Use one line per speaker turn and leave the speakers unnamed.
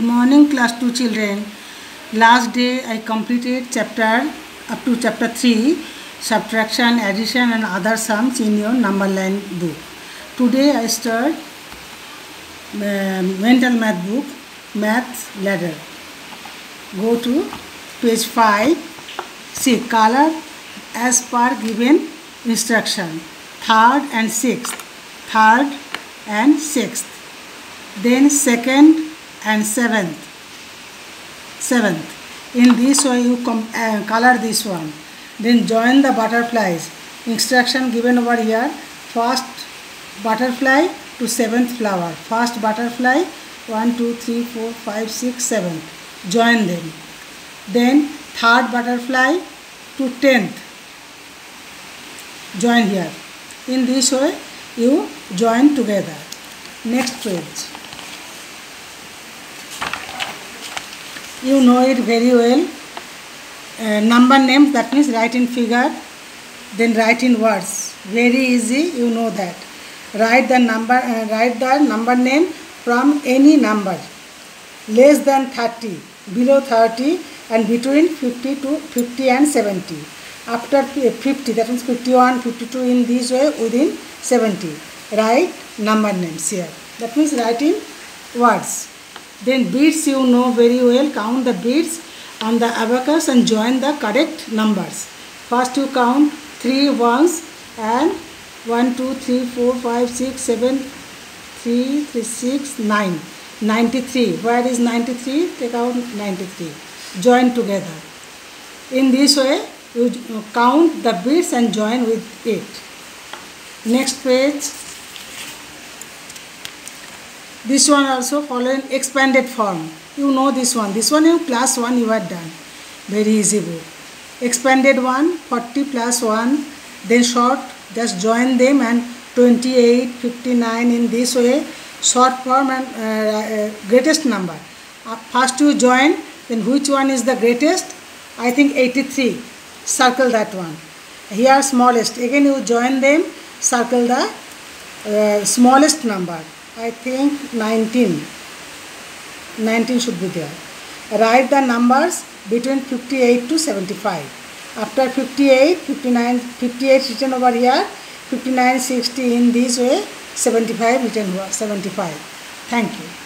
Morning class 2 children. Last day I completed chapter up to chapter 3, subtraction, addition and other sums in your number line book. Today I start mental math book, math ladder. Go to page 5. See color as per given instruction. Third and sixth. Then second and seventh. In this way you color this one. Then join the butterflies. Instruction given over here. First butterfly to seventh flower. First butterfly 1, 2, 3, 4, 5, 6, 7. Join them. Then third butterfly to 10th. Join here. In this way you join together. Next page. You know it very well. Number names, that means write in figure, then write in words. Very easy, you know that. Write the number name from any number. Less than 30, below 30 and between 50 and 70. After 50, that means 51, 52 in this way within 70. Write number names here. That means write in words. Then beads you know very well. Count the beads on the abacus and join the correct numbers. First you count 3 ones and 1, 2, 3, 4, 5, 6, 7, 3, 6, 9. 93. Where is 93? Take out 93. Join together. In this way you count the beads and join with it. Next page. This one also following expanded form. You know this one. This one in class 1 you are done. Very easy book. Expanded one, 40 plus 1. Then short, just join them and 28, 59 in this way. Short form and greatest number. First you join, then which one is the greatest? I think 83. Circle that one. Here smallest. Again you join them, circle the smallest number. I think 19. 19 should be there. Write the numbers between 58 to 75. After 58, 59, 58 written over here, 59, 60 in this way, 75 written over 75. Thank you.